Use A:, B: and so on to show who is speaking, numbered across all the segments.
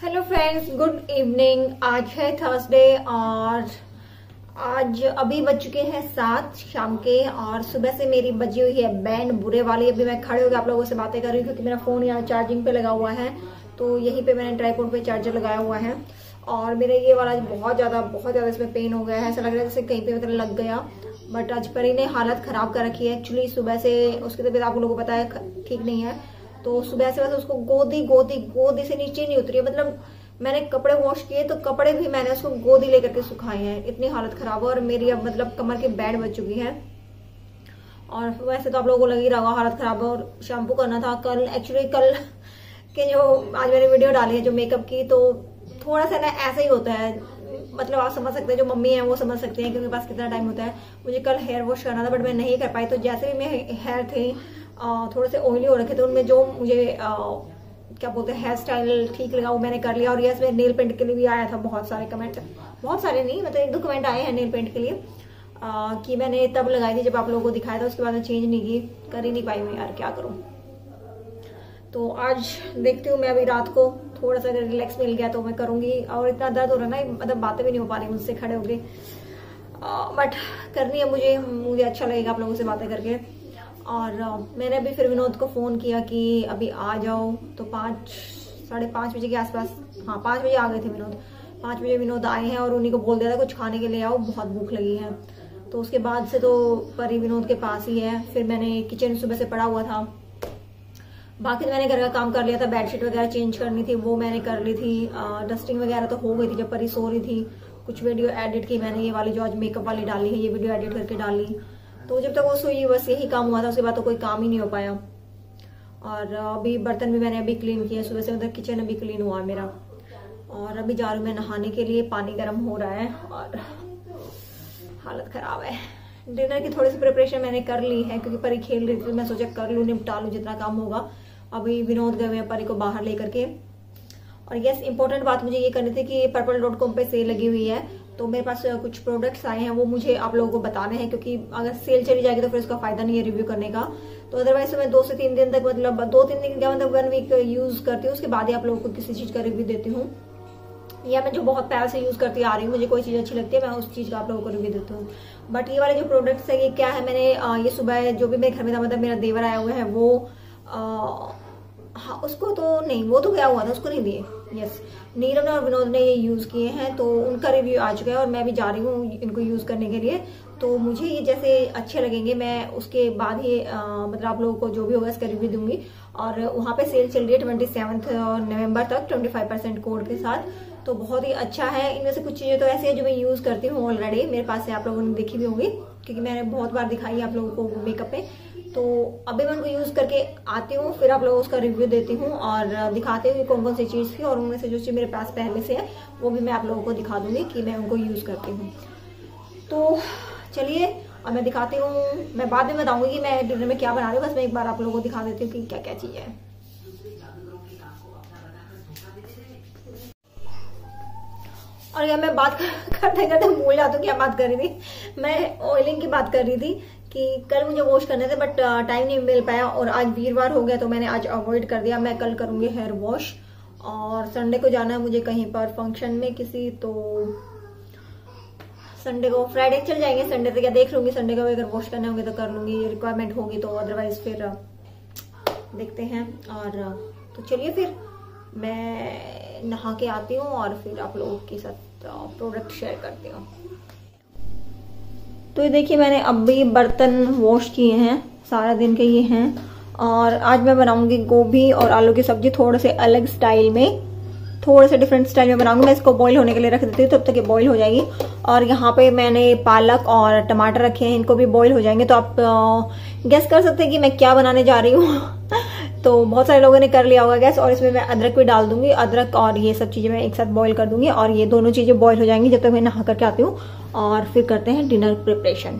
A: Hello friends, good evening. आज है Thursday और आज अभी बज चुके हैं 7 शाम के और सुबह से मेरी बजी हुई है बैंड बुरे वाली। अभी मैं खड़े होकर आप लोगों से बातें कर रही हूँ क्योंकि मेरा फोन यहाँ चार्जिंग पे लगा हुआ है, तो यहीं पे मैंने ट्राइपॉड पे चार्जर लगाया हुआ है और मेरे ये वाला बहुत ज्यादा इसमें पेन हो गया है। ऐसा लग रहा है जैसे कहीं पे मतलब लग गया, बट आज परी ने हालत खराब कर रखी है। एक्चुअली सुबह से उसकी तबीयत आप लोगों को पता है ठीक नहीं है, तो सुबह से बस उसको गोदी से नीचे नहीं उतरी है। मतलब मैंने कपड़े वॉश किए तो कपड़े भी मैंने उसको गोदी लेकर के सुखाए हैं, इतनी हालत खराब है। और मेरी अब मतलब कमर की बैंड बच चुकी है और वैसे तो आप लोगों को लग ही रहा होगा हालत खराब है। और शैम्पू करना था कल, एक्चुअली कल के जो आज मैंने वीडियो डाली है जो मेकअप की, तो थोड़ा सा ना ऐसा ही होता है। मतलब आप समझ सकते हैं, जो मम्मी है वो समझ सकते हैं कि उनके पास कितना टाइम होता है। मुझे कल हेयर वॉश करना था बट मैं नहीं कर पाई, तो जैसे भी मेरे हेयर थे थोड़े से ऑयली हो रखे थे, उनमें जो मुझे क्या बोलते हैं हेयर स्टाइल ठीक लगा वो मैंने कर लिया। और यस, नेल पेंट के लिए भी आया था बहुत सारे कमेंट, बहुत सारे नहीं मतलब 1-2 कमेंट आए हैं नेल पेंट के लिए कि मैंने तब लगाई थी जब आप लोगों को दिखाया था, उसके बाद मैं चेंज नहीं की, कर ही नहीं पाई मैं, यार क्या करूं। तो आज देखती हूँ मैं अभी रात को थोड़ा सा अगर रिलैक्स मिल गया तो मैं करूंगी। और इतना दर्द हो रहा है ना, मतलब बातें भी नहीं हो पा रही मुझसे खड़े होके, बट करनी है मुझे अच्छा लगेगा आप लोगों से बातें करके। और मैंने अभी फिर विनोद को फोन किया कि अभी आ जाओ, तो 5-5:30 बजे के आसपास, हाँ 5 बजे आ गए थे विनोद। 5 बजे विनोद आए हैं और उन्हीं को बोल दिया था कुछ खाने के लिए आओ, बहुत भूख लगी है। तो उसके बाद से तो परी विनोद के पास ही है। फिर मैंने किचन सुबह से पड़ा हुआ था, बाकी मैंने घर का काम कर लिया था। बेडशीट वगैरह चेंज करनी थी वो मैंने कर ली थी, डस्टिंग वगैरह तो हो गई थी जब परी सो रही थी। कुछ वीडियो एडिट की मैंने, ये वाली जो आज मेकअप वाली डाली है ये वीडियो एडिट करके डाली। तो जब तक वो सोई बस यही काम हुआ था, उसके बाद तो कोई काम ही नहीं हो पाया। और अभी बर्तन भी मैंने अभी क्लीन किया सुबह से, मतलब किचन अभी क्लीन हुआ मेरा। और अभी जा रही हूँ मैं नहाने के लिए, पानी गर्म हो रहा है और हालत खराब है। डिनर की थोड़ी सी प्रिपरेशन मैंने कर ली है क्योंकि परी खेल रही थी, मैं सोचा कर लूँ, निपटा लूँ जितना काम होगा। अभी विनोद गए हैं परी को बाहर लेकर के। और यस, इंपॉर्टेंट बात मुझे ये करनी थी कि purple.com पे सेल लगी हुई है, तो मेरे पास कुछ प्रोडक्ट्स आए हैं वो मुझे आप लोगों को बताने हैं, क्योंकि अगर सेल चली जाएगी तो फिर उसका फायदा नहीं है रिव्यू करने का। तो अदरवाइज तो मैं 2 से 3 दिन तक, मतलब 2-3 दिन क्या मतलब 1 वीक यूज करती हूँ, उसके बाद ही आप लोगों को किसी चीज का रिव्यू देती हूँ। या मैं जो बहुत पहले से यूज करती आ रही हूँ, मुझे कोई चीज अच्छी लगती है मैं उस चीज का आप लोगों को रिव्यू देती हूँ। बट ये वाले जो प्रोडक्ट्स है ये क्या है, मैंने ये सुबह जो भी मेरे घर में था, मतलब मेरा देवर आया हुआ है वो हाँ उसको तो नहीं, वो तो गया हुआ था, उसको नहीं दिए। यस, नीरव और विनोद ने ये यूज किए हैं तो उनका रिव्यू आ चुका है और मैं भी जा रही हूँ इनको यूज करने के लिए। तो मुझे ये जैसे अच्छे लगेंगे मैं उसके बाद ही मतलब आप लोगों को जो भी होगा इसका रिव्यू दूंगी। और वहां पे सेल चल रही है 27 नवंबर तक 25% कोड के साथ, तो बहुत ही अच्छा है। इनमें से कुछ चीजें तो ऐसी है जो मैं यूज करती हूँ ऑलरेडी, मेरे पास से आप लोगों ने देखी भी होगी क्योंकि मैंने बहुत बार दिखाई है आप लोगों को मेकअप पे। तो अभी मैं उनको यूज करके आती हूँ, फिर आप लोगों को उसका रिव्यू देती हूँ और दिखाती हूँ कौन कौन सी चीज थी। और उनमें से जो चीज मेरे पास पहले से है वो भी मैं आप लोगों को दिखा दूंगी कि मैं उनको यूज करती हूँ। तो चलिए और मैं दिखाती हूँ, मैं बाद में बताऊंगी कि मैं डिनर में क्या बना रही हूँ, बस मैं एक बार आप लोगों को दिखा देती हूँ कि क्या क्या चीज है। और यह मैं बात करते करते भूल जाती हूँ क्या बात कर रही थी। मैं ऑयलिंग की बात कर रही थी कि कल मुझे वॉश करने थे बट टाइम नहीं मिल पाया और आज वीरवार हो गया तो मैंने आज अवॉइड कर दिया। मैं कल करूंगी हेयर वॉश और संडे को जाना है मुझे कहीं पर फंक्शन में किसी, तो संडे को, फ्राइडे चल जाएंगे, संडे तक या देख लूंगी। संडे को अगर वॉश करने होंगे तो कर लूंगी, रिक्वायरमेंट होगी तो, अदरवाइज फिर देखते हैं। और तो चलिए फिर मैं नहा के आती हूँ और फिर आप लोगों के साथ प्रोडक्ट शेयर करती हूँ। तो ये देखिए मैंने अभी बर्तन वॉश किए हैं, सारा दिन के ये हैं। और आज मैं बनाऊंगी गोभी और आलू की सब्जी, थोड़े से अलग स्टाइल में, थोड़े से डिफरेंट स्टाइल में बनाऊंगी। मैं इसको बॉईल होने के लिए रख देती हूँ, तब तक ये बॉईल हो जाएगी। और यहाँ पे मैंने पालक और टमाटर रखे हैं, इनको भी बॉईल हो जाएंगे। तो आप गेस कर सकते हैं कि मैं क्या बनाने जा रही हूँ। तो बहुत सारे लोगों ने कर लिया होगा गैस। और इसमें मैं अदरक भी डाल दूंगी, अदरक और ये सब चीजें मैं एक साथ बॉईल कर दूंगी और ये दोनों चीजें बॉईल हो जाएंगी जब तक मैं नहा करके आती हूँ। और फिर करते हैं dinner preparation.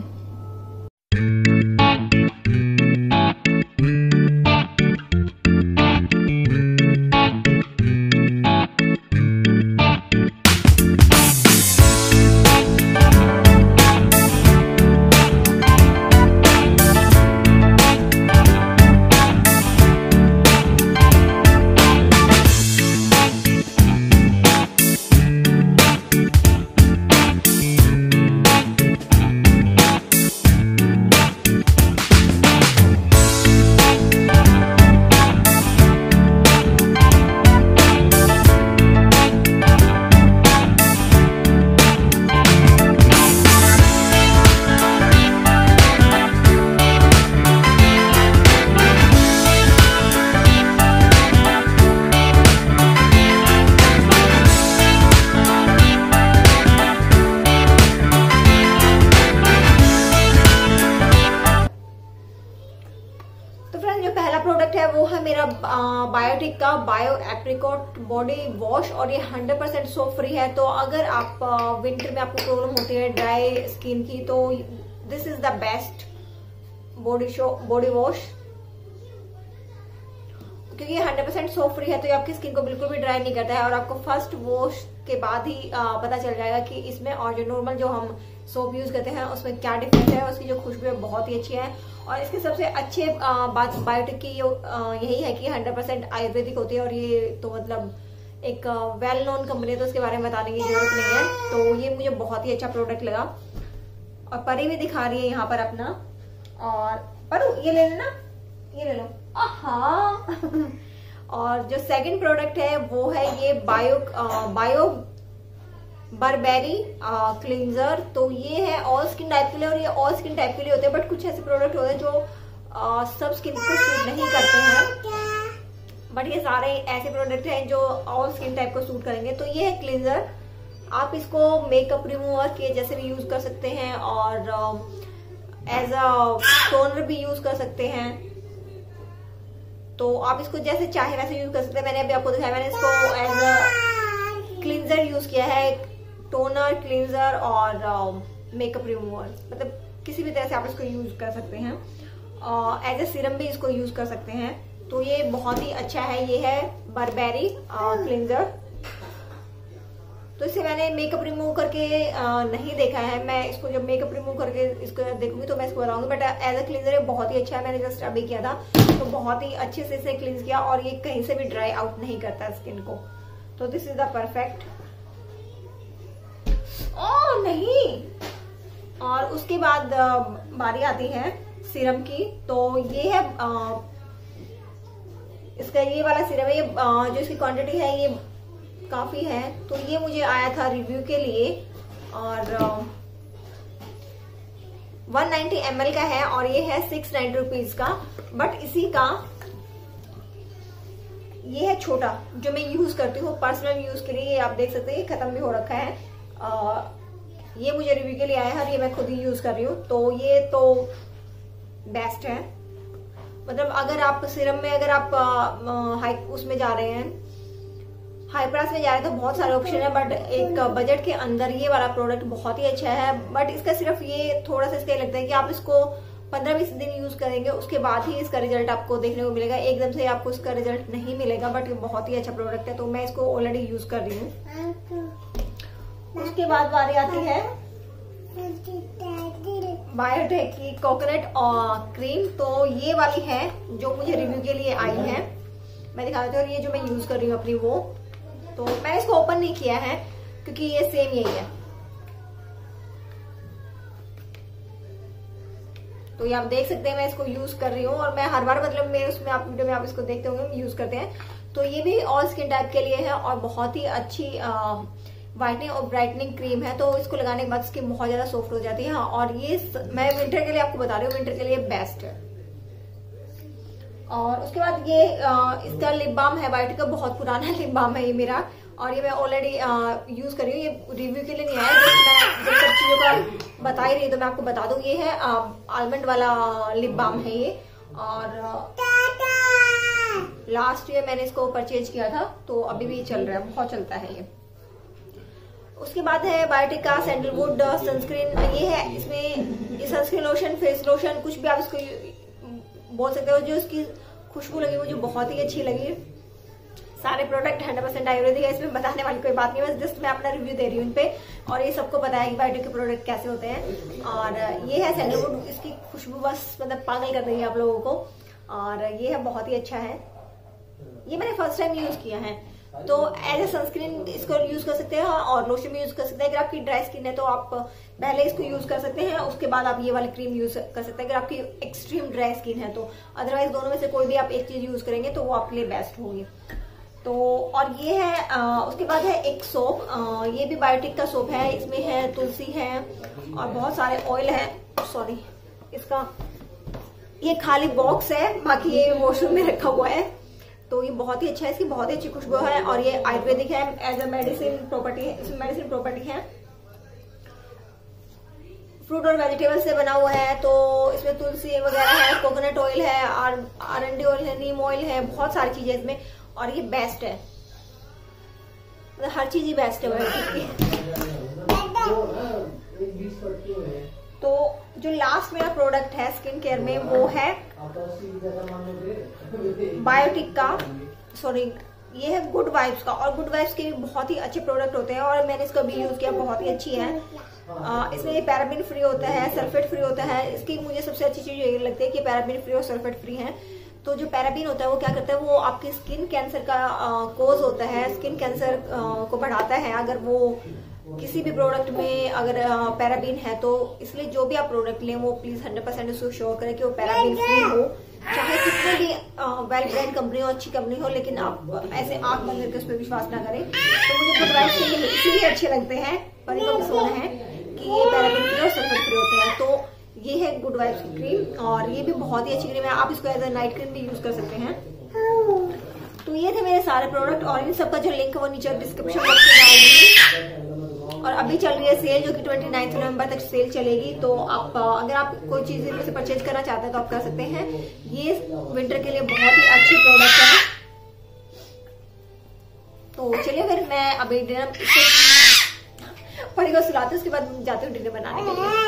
A: Bio apricot body wash और ये 100% सोप फ्री है। तो अगर आप विंटर में आपको प्रॉब्लम होती है ड्राई स्किन की, तो this is the best body wash, क्योंकि ये 100% सोप फ्री है। तो ये आपकी स्किन को बिल्कुल भी ड्राई नहीं करता है और आपको फर्स्ट वॉश के बाद ही पता चल जाएगा कि इसमें और जो नॉर्मल जो हम सोप यूज करते हैं उसमें क्या डिफरेंस है। उसकी जो खुशबू है बहुत ही अच्छी है और इसके सबसे अच्छे बात बायोटिक की यही है कि 100% आयुर्वेदिक होती है और ये तो मतलब एक वेल नोन कंपनी है, तो उसके बारे में बताने की जरूरत नहीं है। तो ये मुझे बहुत ही अच्छा प्रोडक्ट लगा। और परी भी दिखा रही है यहाँ पर अपना, और परू ये ले लेना, ये ले लो। और जो सेकंड प्रोडक्ट है वो है ये बायो बरबेरी क्लींजर। तो ये है ऑल स्किन टाइप के लिए और ये ऑल स्किन टाइप के लिए होते हैं, बट कुछ ऐसे प्रोडक्ट होते हैं जो सब स्किन को सूट नहीं करते हैं, बट ये सारे ऐसे प्रोडक्ट हैं जो ऑल स्किन टाइप को सूट करेंगे। तो ये है क्लींजर, आप इसको मेकअप रिमूवर के जैसे भी यूज कर सकते हैं और एज अ टोनर भी यूज कर सकते हैं। तो आप इसको जैसे चाहे वैसे यूज कर सकते हैं। मैंने अभी आपको दिखाया, मैंने इसको एज अ क्लींजर यूज किया है, टोनर, क्लींजर और मेकअप रिमूवर, मतलब किसी भी तरह से आप इसको यूज कर सकते हैं। एज ए सीरम भी इसको यूज कर सकते हैं। तो ये बहुत ही अच्छा है। ये है बरबेरी क्लींजर। तो इसे मैंने मेकअप रिमूव करके नहीं देखा है, मैं इसको जब मेकअप रिमूव करके इसको देखूंगी तो मैं इसको बताऊंगी, बट एज अ क्लींजर ये बहुत ही अच्छा है। मैंने जस्ट अभी किया था तो बहुत ही अच्छे से इसे क्लींस किया और ये कहीं से भी ड्राई आउट नहीं करता स्किन को। तो दिस इज द परफेक्ट। ओ नहीं, और उसके बाद बारी आती है सीरम की। तो ये है इसका ये वाला सीरम है, ये जो इसकी क्वांटिटी है ये काफी है। तो ये मुझे आया था रिव्यू के लिए और 190 ml का है और ये है 690 रुपीज का। बट इसी का ये है छोटा जो मैं यूज करती हूँ पर्सनल यूज के लिए। ये आप देख सकते हैं, ये खत्म भी हो रखा है। ये मुझे रिव्यू के लिए आया है और ये मैं खुद ही यूज कर रही हूँ। तो ये तो बेस्ट है, मतलब अगर आप सीरम में अगर आप हाई उसमें जा रहे हैं, हाई प्राइस में जा रहे हैं, तो बहुत सारे ऑप्शन है, बट एक बजट के अंदर ये वाला प्रोडक्ट बहुत ही अच्छा है। बट इसका सिर्फ ये थोड़ा सा इसका लगता है कि आप इसको 15-20 दिन यूज करेंगे, उसके बाद ही इसका रिजल्ट आपको देखने को मिलेगा। एकदम से आपको इसका रिजल्ट नहीं मिलेगा, बट ये बहुत ही अच्छा प्रोडक्ट है। तो मैं इसको ऑलरेडी यूज कर रही हूँ। उसके बाद बारी आती है बायोटेक की कोकोनट क्रीम। तो ये वाली है जो मुझे रिव्यू के लिए आई है, मैं दिखा देती हूँ। और ये जो मैं यूज कर रही हूँ अपनी वो, तो मैंने इसको ओपन नहीं किया है क्योंकि ये सेम यही है। तो ये आप देख सकते हैं मैं इसको यूज कर रही हूँ और मैं हर बार मतलब मेरे उसमें आप वीडियो में आप इसको देखते होंगे यूज करते हैं। तो ये भी ऑल स्किन टाइप के लिए है और बहुत ही अच्छी व्हाइटनिंग और ब्राइटनिंग क्रीम है। तो इसको लगाने के बाद स्किन बहुत ज्यादा सॉफ्ट हो जाती है। और ये मैं विंटर के लिए आपको बता रही हूँ, विंटर के लिए बेस्ट है। और उसके बाद ये इसका लिप बाम है, बायोटिक का बहुत पुराना लिप बाम है ये मेरा, और ये मैं ऑलरेडी यूज कर रही हूँ। ये रिव्यू के लिए नहीं आया, जब सब चीजों का बता ही रही तो मैं आपको बता दूं। ये है आलमंड वाला लिप बाम है ये, और लास्ट ईयर मैंने इसको परचेज किया था, तो अभी भी चल रहा है, बहुत चलता है ये। उसके बाद है बायोटिक का सैंडलवुड सनस्क्रीन। ये है, इसमें ये सनस्क्रीन लोशन, फेस लोशन, कुछ भी आप इसको बोल सकते हो। जो इसकी खुशबू लगी मुझे बहुत ही अच्छी लगी। सारे प्रोडक्ट 100% आयुर्वेदिक है, इसमें बताने वाली कोई बात नहीं है, बस जस्ट मैं अपना रिव्यू दे रही हूँ इन पे। और ये सबको पता है कि बायोटिक के प्रोडक्ट कैसे होते हैं। और ये है सैंडलवुड, इसकी खुशबू बस मतलब पागल कर रही है आप लोगों को। और ये है बहुत ही अच्छा है, ये मैंने फर्स्ट टाइम यूज किया है। तो एज ए सनस्क्रीन इसको यूज कर सकते हैं और लोशन भी यूज कर सकते हैं। अगर आपकी ड्राई स्किन है तो आप पहले इसको यूज कर सकते हैं, उसके बाद आप ये वाली क्रीम यूज कर सकते हैं अगर आपकी एक्सट्रीम ड्राई स्किन है तो। अदरवाइज दोनों में से कोई भी आप एक चीज यूज करेंगे तो वो आपके लिए बेस्ट होगी। तो और ये है उसके बाद है एक सोप, ये भी बायोटिक का सोप है। इसमें है तुलसी है और बहुत सारे ऑयल है। सॉरी, इसका ये खाली बॉक्स है, बाकी ये वॉशरूम में रखा हुआ है। तो ये बहुत ही अच्छा है, इसकी बहुत ही अच्छी खुशबू है और ये आयुर्वेदिक है, एज अ मेडिसिन प्रॉपर्टी है, इसमें मेडिसिन प्रॉपर्टी है। फ्रूट और वेजिटेबल से बना हुआ है, तो इसमें तुलसी वगैरह है, कोकोनट ऑयल है, आरएनडी ऑयल है, नीम ऑयल है, बहुत सारी चीजें इसमें। और ये बेस्ट है, मतलब हर चीज ही बेस्ट है बायोटिक की। तो जो लास्ट मेरा प्रोडक्ट है स्किन केयर में वो है बायोटिक का, सॉरी ये है गुड वाइब्स का। और गुड वाइब्स के भी बहुत ही अच्छे प्रोडक्ट होते हैं और मैंने इसका भी यूज किया, बहुत ही अच्छी है। इसमें पैराबेन फ्री होता है, सल्फेट फ्री होता है। इसकी मुझे सबसे अच्छी चीज ये लगती है कि पैराबेन फ्री और सल्फेट फ्री है। तो जो पैराबेन होता है वो क्या करता है, वो आपकी स्किन कैंसर का कोज होता है, स्किन कैंसर को बढ़ाता है अगर वो किसी भी प्रोडक्ट में अगर पैराबेन है। तो इसलिए जो भी आप प्रोडक्ट लें वो प्लीज 100% उसको श्योर करें कि वो पैराबेन फ्री हो, चाहे कितनी भी वेल ब्रांड कंपनी हो, अच्छी कंपनी हो, लेकिन आप ऐसे आंख बंद करके उस पर विश्वास ना करें। तो मुझे गुड वाइब्स इसीलिए अच्छे लगते हैं, पर इनको भी सोना है कि ये पैराबेन फ्री और सल्फेट फ्री होते हैं। तो ये है गुड वाइब्स की क्रीम और ये भी बहुत ही अच्छी क्रीम है, आप इसको एज अ नाइट क्रीम भी यूज कर सकते हैं। तो ये थे मेरे सारे प्रोडक्ट और इन सबका जो लिंक है वो नीचे डिस्क्रिप्शन बॉक्स में डाल दूंगी। और अभी चल रही है सेल जो कि 29 नवंबर तक सेल चलेगी। तो आप अगर आप कोई चीज इनमें से परचेज करना चाहते हैं तो आप कर सकते हैं। ये विंटर के लिए बहुत ही अच्छे प्रोडक्ट है। तो चलिए फिर मैं अभी डिनर परी को सुलाती हूँ, उसके बाद जाती हूँ डिनर बनाने के लिए।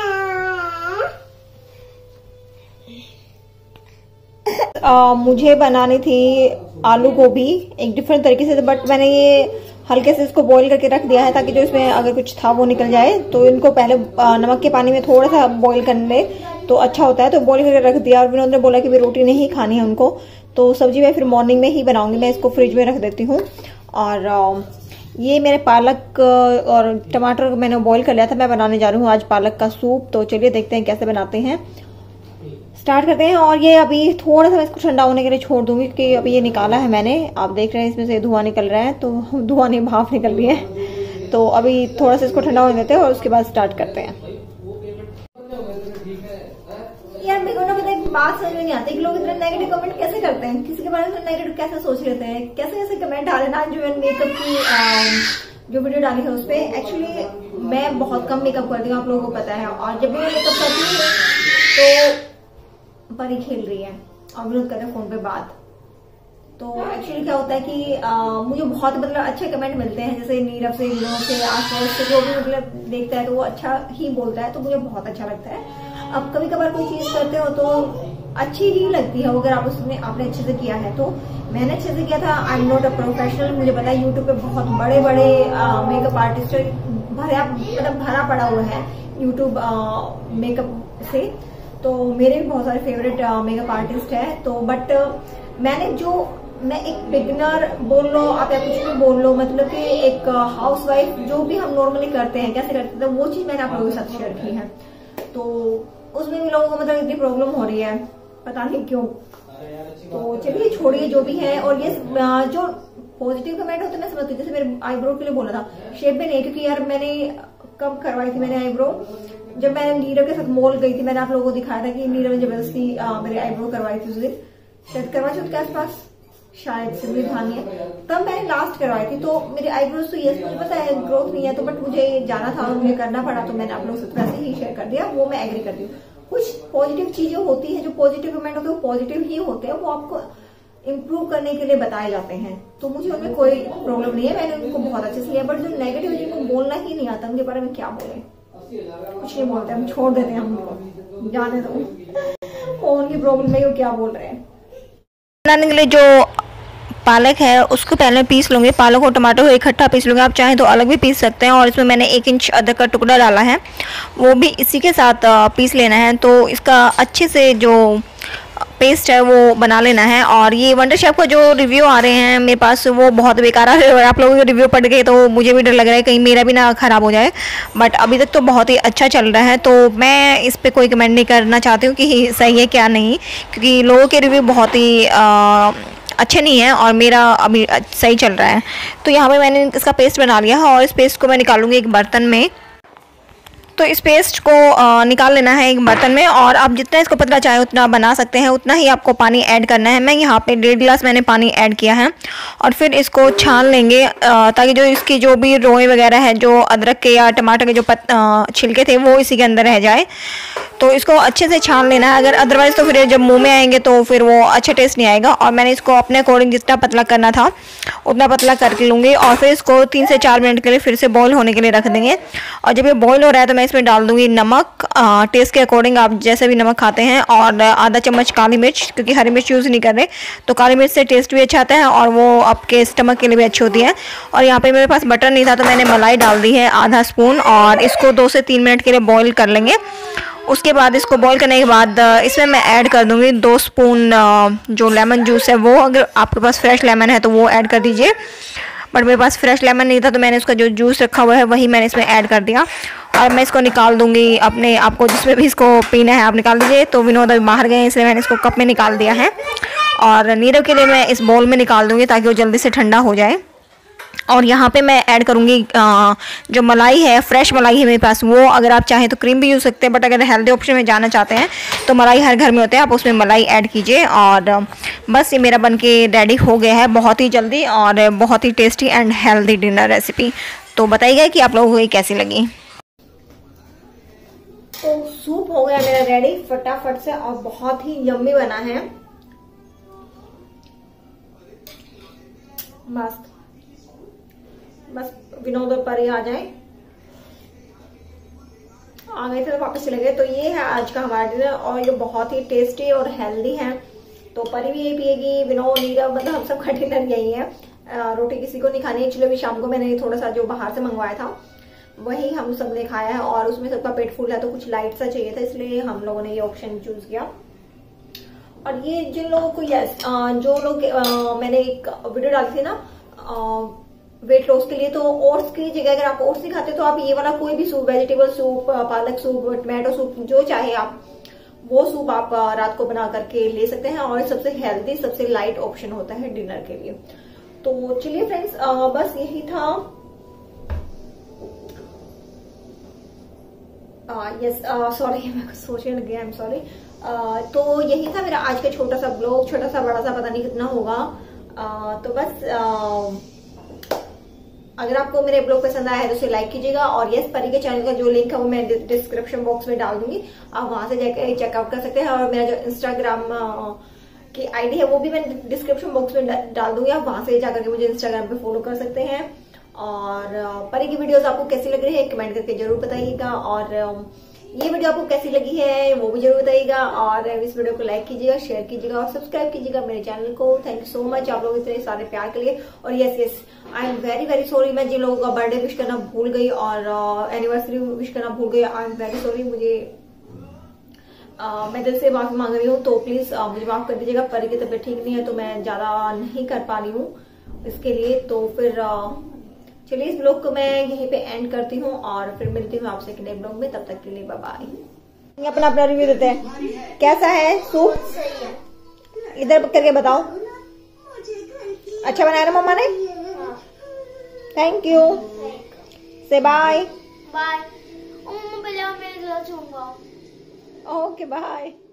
A: मुझे बनानी थी आलू गोभी एक डिफरेंट तरीके से, बट मैंने ये हल्के से इसको बॉईल करके रख दिया है ताकि जो इसमें अगर कुछ था वो निकल जाए। तो इनको पहले नमक के पानी में थोड़ा सा बॉईल कर ले तो अच्छा होता है। तो बॉईल करके रख दिया और विनोद ने बोला कि भी रोटी नहीं खानी है उनको, तो सब्जी मैं फिर मॉर्निंग में ही बनाऊंगी। मैं इसको फ्रिज में रख देती हूँ। और ये मेरे पालक और टमाटर मैंने बॉईल कर लिया था, मैं बनाने जा रही हूँ आज पालक का सूप। तो चलिए देखते हैं कैसे बनाते हैं, स्टार्ट करते हैं। और ये अभी थोड़ा सा मैं इसको ठंडा होने के लिए छोड़ दूंगी क्योंकि अभी ये निकाला है मैंने, आप देख रहे हैं इसमें से धुआं निकल रहा है। तो धुआं नहीं, भाप निकल रही है। तो अभी थोड़ा सा इसको ठंडा होने देते हैं और उसके बाद स्टार्ट करते हैं। यार मेरे को ना पता एक बात समझ में नहीं आती कि लोग इतने नेगेटिव कमेंट कैसे करते हैं, किसी के बारे में नेगेटिव कैसे सोच लेते हैं, कैसे कैसे कमेंट डाले ना। जो मैंने मेकअप की जो वीडियो डाली है उस पर एक्चुअली मैं बहुत कम मेकअप करती हूँ, आप लोगों को पता है। और जब भी मैं मेकअप करती हूँ तो परी खेल रही है और विनोद कर रहे हैं फोन पे बात। तो एक्चुअली क्या होता है कि मुझे बहुत मतलब अच्छे कमेंट मिलते हैं, जैसे नीरव से, विनोद से, आसपास से जो भी मतलब देखता है तो वो अच्छा ही बोलता है, तो मुझे बहुत अच्छा लगता है। अब कभी कभार कोई चीज करते हो तो अच्छी ही लगती है अगर आप उसमें आपने अच्छे से किया है। तो मैंने अच्छे से किया था। I am not a professional, मुझे पता है यूट्यूब पे बहुत बड़े बड़े मेकअप आर्टिस्ट भरा पड़ा हुआ है यूट्यूब मेकअप से। तो मेरे भी बहुत सारे फेवरेट मेकअप आर्टिस्ट है। तो बट मैं एक बिगिनर बोल लो आप या कुछ भी बोल लो, मतलब कि एक हाउसवाइफ जो भी हम नॉर्मली करते हैं कैसे करते थे वो चीज मैंने आप लोगों के साथ शेयर की है। तो उसमें भी लोगों को मतलब इतनी प्रॉब्लम हो रही है, पता नहीं क्यों। तो चलिए छोड़िए जो भी है। और ये जो पॉजिटिव कमेंट होते हैं मैं समझती हूँ, जैसे मेरे आईब्रो के लिए बोला था, शेप में नहीं, क्योंकि यार मैंने कब करवाई थी मैंने आईब्रो, जब मैं नीरव के साथ मॉल गई थी। मैंने आप लोगों को दिखाया था कि नीरव ने जबरदस्ती मेरे आईब्रो करवाई थी उस दिन, शायद करवा चौथ के आसपास, शायद से मुझे ध्यान नहीं है, तब मैंने लास्ट करवाई थी। तो मेरे आईब्रोज तो ये मुझे पता है ग्रोथ नहीं है, तो बट मुझे जाना था और मुझे करना पड़ा, तो मैंने आप लोगों से वैसे ही शेयर कर दिया। वो मैं एग्री करती हूँ, कुछ पॉजिटिव चीजें होती है, जो पॉजिटिव कमेंट होते हैं वो पॉजिटिव ही होते हैं, वो आपको इम्प्रूव करने के लिए बताए जाते हैं। तो मुझे उनमें कोई प्रॉब्लम नहीं है, मैंने उनको बहुत अच्छे से लिया। बट जो नेगेटिव जिनको बोलना ही नहीं आता उनके बारे में क्या बोले, कुछ नहीं बोलते, हम छोड़ देते हैं, हमको जाने दो, उनकी प्रॉब्लम है वो क्या बोल रहे हैं।
B: बनाने के लिए जो पालक है उसको पहले पीस लूँगी, पालक और टमाटर को इकट्ठा पीस लूँगी, आप चाहें तो अलग भी पीस सकते हैं। और इसमें मैंने 1 इंच अदरक का टुकड़ा डाला है, वो भी इसी के साथ पीस लेना है। तो इसका अच्छे से जो पेस्ट है वो बना लेना है। और ये वंडर शेफ का जो रिव्यू आ रहे हैं मेरे पास वो बहुत बेकार आ रहे हैं, आप लोगों के रिव्यू पढ़ गए तो मुझे भी डर लग रहा है कहीं मेरा भी ना ख़राब हो जाए। बट अभी तक तो बहुत ही अच्छा चल रहा है, तो मैं इस पर कोई कमेंट नहीं करना चाहती हूँ कि सही है क्या नहीं, क्योंकि लोगों के रिव्यू बहुत ही अच्छे नहीं है और मेरा अभी सही चल रहा है। तो यहाँ पे मैंने इसका पेस्ट बना लिया है और इस पेस्ट को मैं निकालूंगी एक बर्तन में। तो इस पेस्ट को निकाल लेना है एक बर्तन में, और आप जितना इसको पतला चाहे उतना बना सकते हैं, उतना ही आपको पानी ऐड करना है। मैं यहाँ पे 1.5 गिलास मैंने पानी ऐड किया है, और फिर इसको छान लेंगे ताकि जो इसकी जो भी रोए वगैरह है, जो अदरक के या टमाटर के जो छिलके थे वो इसी के अंदर रह जाए। तो इसको अच्छे से छान लेना है, अगर अदरवाइज़ तो फिर जब मुंह में आएंगे तो फिर वो अच्छा टेस्ट नहीं आएगा। और मैंने इसको अपने अकॉर्डिंग जितना पतला करना था उतना पतला करके लूँगी, और फिर इसको 3 से 4 मिनट के लिए फिर से बॉईल होने के लिए रख देंगे। और जब ये बॉईल हो रहा है तो मैं इसमें डाल दूँगी नमक, टेस्ट के अकॉर्डिंग आप जैसे भी नमक खाते हैं, और आधा चम्मच काली मिर्च, क्योंकि हरी मिर्च यूज़ नहीं कर रहे तो काली मिर्च से टेस्ट भी अच्छा आता है और वो आपके स्टमक के लिए भी अच्छी होती है। और यहाँ पर मेरे पास बटर नहीं था तो मैंने मलाई डाल दी है आधा स्पून, और इसको 2 से 3 मिनट के लिए बॉईल कर लेंगे। उसके बाद इसको बॉईल करने के बाद इसमें मैं ऐड कर दूँगी 2 स्पून जो लेमन जूस है वो, अगर आपके पास फ्रेश लेमन है तो वो ऐड कर दीजिए, बट मेरे पास फ्रेश लेमन नहीं था तो मैंने उसका जो जूस रखा हुआ है वही मैंने इसमें ऐड कर दिया। और मैं इसको निकाल दूँगी अपने, आपको जिसमें भी इसको पीना है आप निकाल दीजिए। तो विनोद अभी बाहर गए इसलिए मैंने इसको कप में निकाल दिया है, और नीरव के लिए मैं इस बाउल में निकाल दूँगी ताकि वो जल्दी से ठंडा हो जाए। और यहाँ पे मैं ऐड करूँगी जो मलाई है, फ्रेश मलाई है मेरे पास, वो अगर आप चाहें तो क्रीम भी यूज़ सकते हैं, बट अगर हेल्दी ऑप्शन में जाना चाहते हैं तो मलाई हर घर में होते हैं, आप उसमें मलाई ऐड कीजिए। और बस ये मेरा बनके रेडी हो गया है, बहुत ही जल्दी और बहुत ही tasty and healthy dinner recipe. तो बताइएगा कि आप लोगों को ये कैसी लगी।
A: तो सूप हो गया मेरा रेडी फटाफट से, और बहुत ही यम्मी बना है, मस्त। बस विनोद और परी आ जाए, आ गए थे तो वापस चले गए। तो ये है आज का हमारा डिनर, और ये बहुत ही टेस्टी और हेल्दी है। तो परी भी यही पिएगी, विनोद, नीरव, मतलब हम सब का डिनर यही है। रोटी किसी को नहीं खानी। एक्चुअली अभी शाम को मैंने थोड़ा सा जो बाहर से मंगवाया था वही हम सब ने खाया है, और उसमें सबका पेट फुल है तो कुछ लाइट सा चाहिए था, इसलिए हम लोगों ने ये ऑप्शन चूज किया। और ये जिन लोगों को जो लोग मैंने एक वीडियो डाली थी ना वेट लॉस के लिए, तो ओट्स की जगह अगर आप ओट्स नहीं खाते तो आप ये वाला कोई भी सूप, वेजिटेबल सूप, पालक सूप, टमाटो सूप, जो चाहे आप वो सूप आप रात को बना करके ले सकते हैं, और सबसे हेल्दी, सबसे लाइट ऑप्शन होता है डिनर के लिए। तो चलिए फ्रेंड्स, बस यही था। यस, सॉरी मैं कुछ सोचने लग गया, आई एम सॉरी। तो यही था मेरा आज का छोटा सा ब्लॉग, छोटा सा बड़ा सा पता नहीं कितना होगा। तो बस अगर आपको मेरे ब्लॉग पसंद आया है तो उसे लाइक कीजिएगा, और यस, परी के चैनल का जो लिंक है वो मैं डिस्क्रिप्शन बॉक्स में डाल दूंगी, आप वहां से जाकर चेकआउट कर सकते हैं। और मेरा जो इंस्टाग्राम की आईडी है वो भी मैं डिस्क्रिप्शन बॉक्स में डाल दूंगी, आप वहां से जाकर के मुझे इंस्टाग्राम पे फॉलो कर सकते हैं। और परी की वीडियोस आपको कैसी लग रही है कमेंट करके जरूर बताइएगा, और ये वीडियो आपको कैसी लगी है वो भी जरूर बताइएगा, और इस वीडियो को लाइक कीजिएगा, शेयर कीजिएगा और सब्सक्राइब कीजिएगा मेरे चैनल को। थैंक यू सो मच आप लोगों इतने सारे प्यार के लिए। और yes, I am very very sorry, मैं जिन लोगों का बर्थडे विश करना भूल गई और एनिवर्सरी विश करना भूल गई, आई एम वेरी सॉरी। मुझे मैं दिल से माफी मांग रही हूँ, तो प्लीज मुझे माफ कर दीजिएगा। परी की तबीयत ठीक नहीं है तो मैं ज्यादा नहीं कर पा रही हूँ इसके लिए। तो फिर चलिए इस ब्लॉग को मैं यहीं पे एंड करती हूँ, और फिर मिलती हूँ आपसे एक नए ब्लॉग में। तब तक के लिए बाय बाय।
B: अपना अपना रिव्यू देते हैं, कैसा है सूप, इधर करके बताओ। अच्छा बनाया ना मम्मा ने? Thank you, say bye.
C: Bye. पहले मैं जरा छूंगा।
B: Okay bye.